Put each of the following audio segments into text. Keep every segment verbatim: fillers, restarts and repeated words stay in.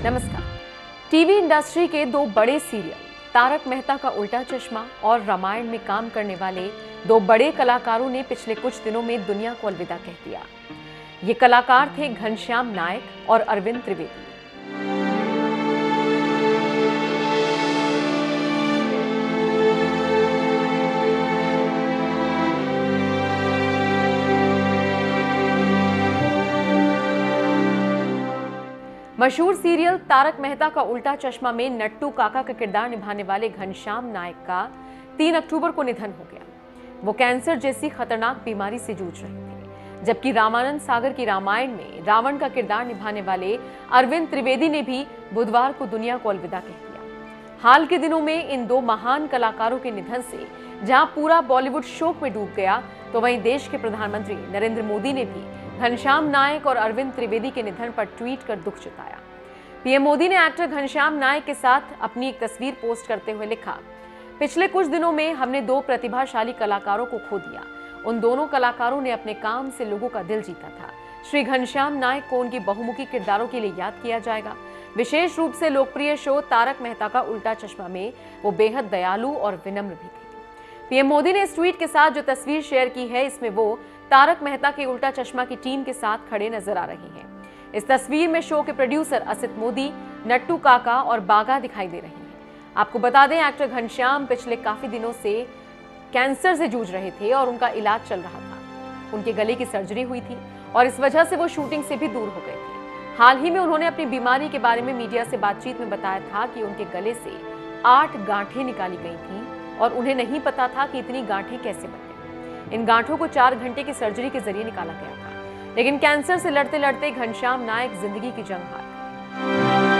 नमस्कार। TV industry के दो बड़े सीरियल तारक मेहता का उल्टा चश्मा और रामायण में काम करने वाले दो बड़े कलाकारों ने पिछले कुछ दिनों में दुनिया को अलविदा कह दिया। ये कलाकार थे घनश्याम नायक और अरविंद त्रिवेदी। मशहूर सीरियल तारक मेहता का उल्टा चश्मा में नट्टू काका का किरदार निभाने वाले घनश्याम नायक का तीन अक्टूबर को निधन हो गया। वो कैंसर जैसी खतरनाक बीमारी से जूझ रहे थे, जबकि रामानंद सागर की रामायण में रावण का किरदार निभाने वाले अरविंद त्रिवेदी ने भी बुधवार को दुनिया को अलविदा कह दिया। हाल के दिनों में इन दो महान कलाकारों के निधन से जहां पूरा बॉलीवुड शोक में डूब गया, तो वहीं देश के प्रधानमंत्री नरेंद्र मोदी ने भी घनश्याम नायक और अरविंद त्रिवेदी के निधन पर ट्वीट कर दुख जताया। पीएम मोदी ने एक्टर घनश्याम नायक के साथ अपनी एक तस्वीर पोस्ट करते हुए लिखा, पिछले कुछ दिनों में हमने दो प्रतिभाशाली कलाकारों को खो दिया। उन दोनों कलाकारों ने अपने काम से लोगों का दिल जीता था। श्री घनश्याम नायक को उनकी बहुमुखी किरदारों के लिए याद किया जाएगा। विशेष रूप से लोकप्रिय शो तारक मेहता का उल्टा चश्मा में वो बेहद दयालु और विनम्र भी थे। पीएम मोदी ने इस ट्वीट के साथ जो तस्वीर शेयर की है, इसमें वो तारक मेहता के उल्टा चश्मा की टीम के साथ खड़े नजर आ रहे हैं। इस तस्वीर में शो के प्रोड्यूसर असित मोदी, नट्टू काका और बागा दिखाई दे रहे हैं। आपको बता दें, एक्टर घनश्याम पिछले काफी दिनों से कैंसर से जूझ रहे थे और उनका इलाज चल रहा था। उनके गले की सर्जरी हुई थी और इस वजह से वो शूटिंग से भी दूर हो गए थे। हाल ही में उन्होंने अपनी बीमारी के बारे में मीडिया से बातचीत में बताया था कि उनके गले से आठ गांठें निकाली गई थी और उन्हें नहीं पता था कि इतनी गांठें कैसे बन गई। इन गांठों को चार घंटे की सर्जरी के जरिए निकाला गया था, लेकिन कैंसर से लड़ते लड़ते घनश्याम नायक जिंदगी की जंग हार गए।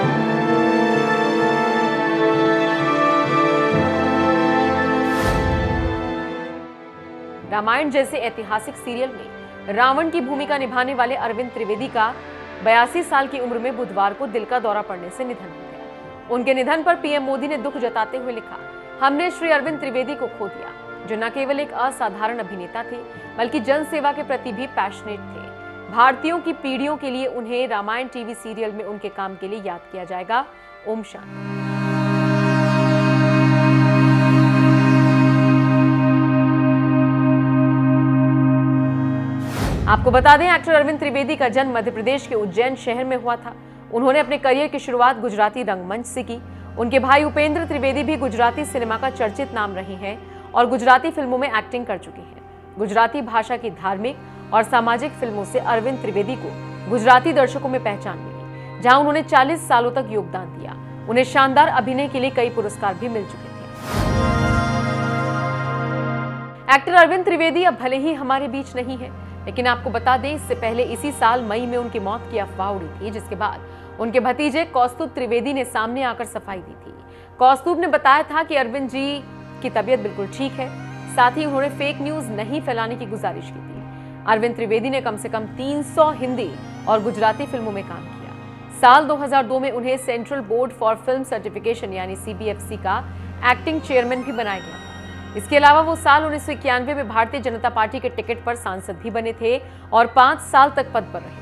रामायण जैसे ऐतिहासिक सीरियल में रावण की भूमिका निभाने वाले अरविंद त्रिवेदी का बयासी साल की उम्र में बुधवार को दिल का दौरा पड़ने से निधन हो गया। उनके निधन पर पीएम मोदी ने दुख जताते हुए लिखा, हमने श्री अरविंद त्रिवेदी को खो दिया, जो न केवल एक असाधारण अभिनेता थे बल्कि जन सेवा के प्रति भी पैशनेट थे। भारतीयों की पीढ़ियों के लिए उन्हें रामायण टीवी सीरियल में उनके काम के लिए याद किया जाएगा। ओम शांति। आपको बता दें, एक्टर अरविंद त्रिवेदी का जन्म मध्य प्रदेश के उज्जैन शहर में हुआ था। उन्होंने अपने करियर की शुरुआत गुजराती रंगमंच से की। उनके भाई उपेंद्र त्रिवेदी भी गुजराती सिनेमा का चर्चित नाम रहे हैं और गुजराती फिल्मों में एक्टिंग कर चुके हैं। गुजराती भाषा की धार्मिक और सामाजिक फिल्मों से अरविंद त्रिवेदी को गुजराती दर्शकों में पहचान मिली, जहां उन्होंने चालीस सालों तक योगदान दिया। उन्हें शानदार अभिनय के लिए कई पुरस्कार भी मिल चुके थे। एक्टर अरविंद त्रिवेदी अब भले ही हमारे बीच नहीं है, लेकिन आपको बता दें, इससे पहले इसी साल मई में उनकी मौत की अफवाह उड़ी थी, जिसके बाद उनके भतीजे कौस्तुभ त्रिवेदी ने सामने आकर सफाई दी थी। कौस्तुभ ने बताया था कि अरविंद जी की तबीयत बिल्कुल ठीक है। साथ ही उन्होंने फेक न्यूज नहीं फैलाने की गुजारिश की थी। अरविंद त्रिवेदी ने कम से कम तीन सौ हिंदी और गुजराती फिल्मों में काम किया। साल दो हज़ार दो में उन्हें central board for film certification यानी सी बी एफ सी का एक्टिंग चेयरमैन भी बनाया गया था। इसके अलावा वो साल उन्नीस सौ इक्यानवे में भारतीय जनता पार्टी के टिकट पर सांसद भी बने थे और पांच साल तक पद पर रहे।